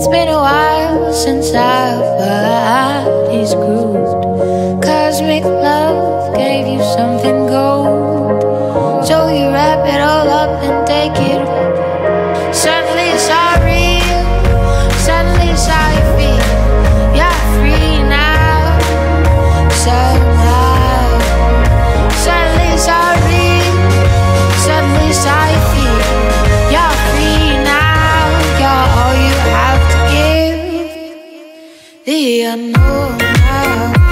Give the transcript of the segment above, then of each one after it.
It's been a while since our bodies grooved. Cosmic love gave you something gold, so you wrap it all up and take it. Suddenly it's all real, suddenly it's how you feel. You're free now, somehow. Suddenly it's all real, suddenly it's how you feel. You're free now, you're all you have to give. The unknown now.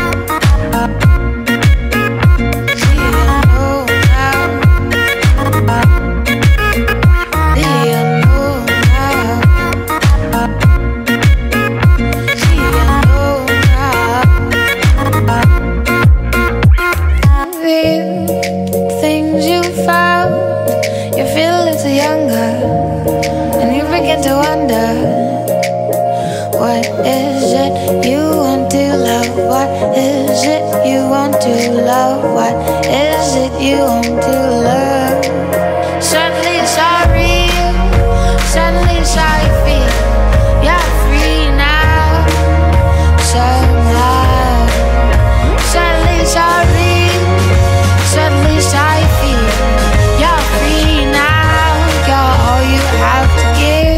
What is it you want to love? What is it you want to love? What is it you want to love? Suddenly it's all real, suddenly it's how you feel. You're free now, somehow. Suddenly it's all real, suddenly it's how you feel. You're free now, you're all you have to give.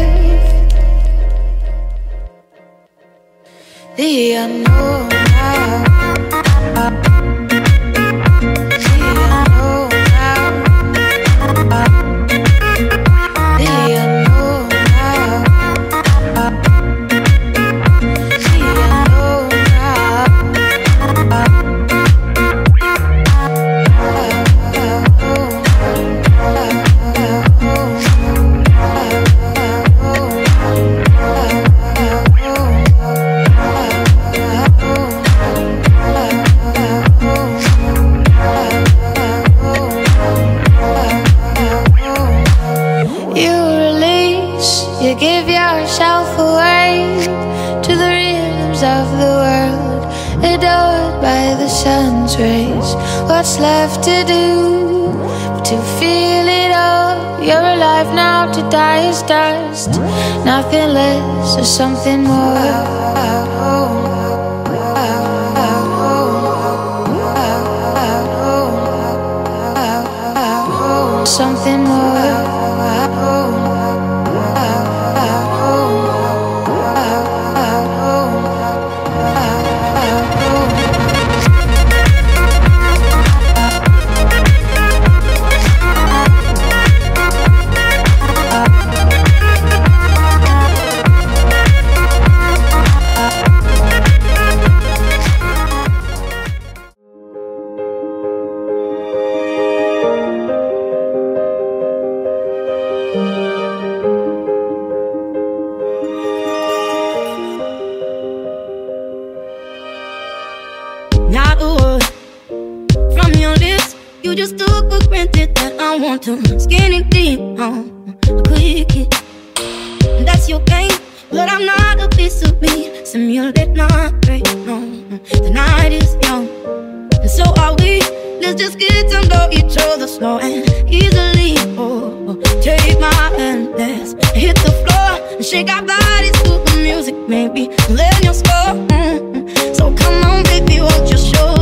The unknown now. The unknown now. The unknown now. The unknown You give yourself away to the rhythms of the world, adored by the sun's rays. What's left to do but to feel it all? You're alive now, to die is dust. Nothing less or something more. Something more. Not a word from your lips. You just took for granted that I want to skinny deep on a quick hit. That's your game, but I'm not a piece of me. Simulate not great, no. The night is young, and so are we. Let's just get to know each other slow and easily. Oh, take my hand, let's hit the floor and shake our bodies to the music, maybe learn your score. So come on, baby, won't you show